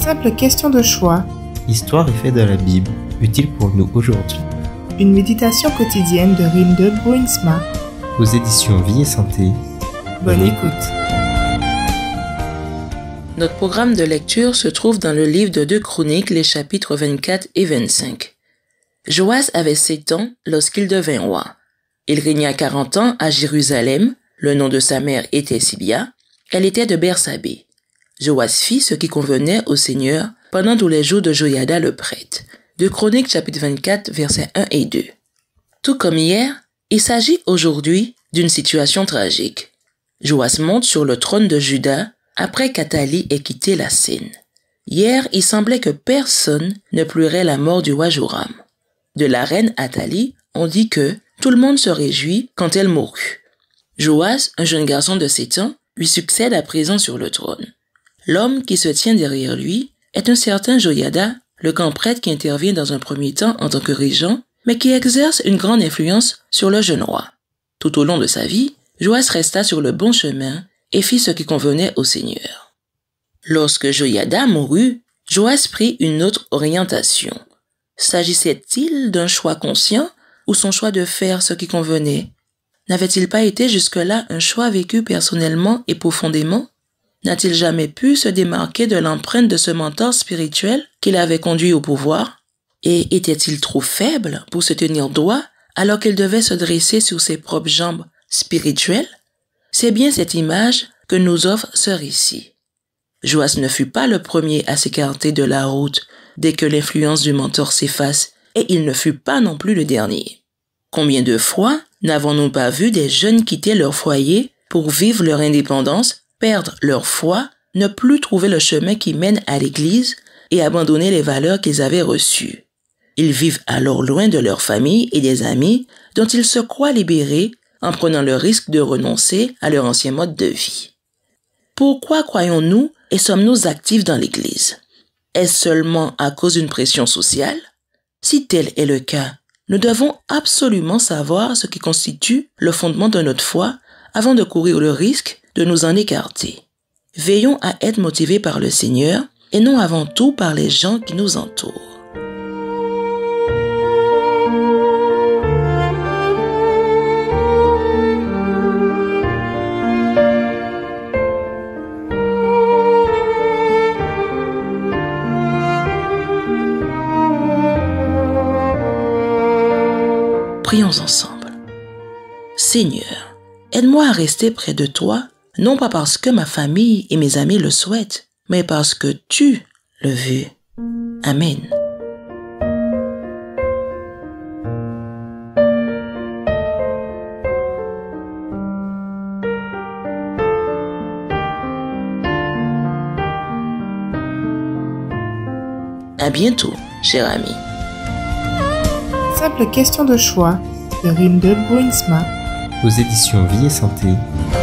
Simple question de choix. Histoire et faits de la Bible, utile pour nous aujourd'hui. Une méditation quotidienne de Rinde Bruinsma. Aux éditions Vie et Santé. Bonne écoute. Notre programme de lecture se trouve dans le livre de 2 Chroniques, les chapitres 24 et 25. Joas avait 7 ans lorsqu'il devint roi. Il régna 40 ans à Jérusalem. Le nom de sa mère était Sibia. Elle était de Bersabée. Joas fit ce qui convenait au Seigneur pendant tous les jours de Joiada le prêtre. 2 Chroniques chapitre 24 versets 1 et 2. Tout comme hier, il s'agit aujourd'hui d'une situation tragique. Joas monte sur le trône de Juda après qu'Athalie ait quitté la scène. Hier, il semblait que personne ne pleurait la mort du roi Joram. De la reine Athalie, on dit que tout le monde se réjouit quand elle mourut. Joas, un jeune garçon de 7 ans, lui succède à présent sur le trône. L'homme qui se tient derrière lui est un certain Joiada, le grand prêtre qui intervient dans un premier temps en tant que régent, mais qui exerce une grande influence sur le jeune roi. Tout au long de sa vie, Joas resta sur le bon chemin et fit ce qui convenait au Seigneur. Lorsque Joiada mourut, Joas prit une autre orientation. S'agissait-il d'un choix conscient ou son choix de faire ce qui convenait? N'avait-il pas été jusque-là un choix vécu personnellement et profondément? N'a-t-il jamais pu se démarquer de l'empreinte de ce mentor spirituel qui l'avait conduit au pouvoir? Et était-il trop faible pour se tenir droit alors qu'il devait se dresser sur ses propres jambes spirituelles? C'est bien cette image que nous offre ce récit. Joas ne fut pas le premier à s'écarter de la route dès que l'influence du mentor s'efface, et il ne fut pas non plus le dernier. Combien de fois n'avons-nous pas vu des jeunes quitter leur foyer pour vivre leur indépendance, perdre leur foi, ne plus trouver le chemin qui mène à l'église et abandonner les valeurs qu'ils avaient reçues? Ils vivent alors loin de leur famille et des amis dont ils se croient libérés en prenant le risque de renoncer à leur ancien mode de vie. Pourquoi croyons-nous et sommes-nous actifs dans l'église? Est-ce seulement à cause d'une pression sociale? Si tel est le cas, nous devons absolument savoir ce qui constitue le fondement de notre foi avant de courir le risque de nous en écarter. Veillons à être motivés par le Seigneur et non avant tout par les gens qui nous entourent. Prions ensemble. Seigneur, aide-moi à rester près de toi, non pas parce que ma famille et mes amis le souhaitent, mais parce que tu le veux. Amen. À bientôt, cher ami. Simple question de choix de Rinde Bruinsma. Aux éditions Vie et Santé.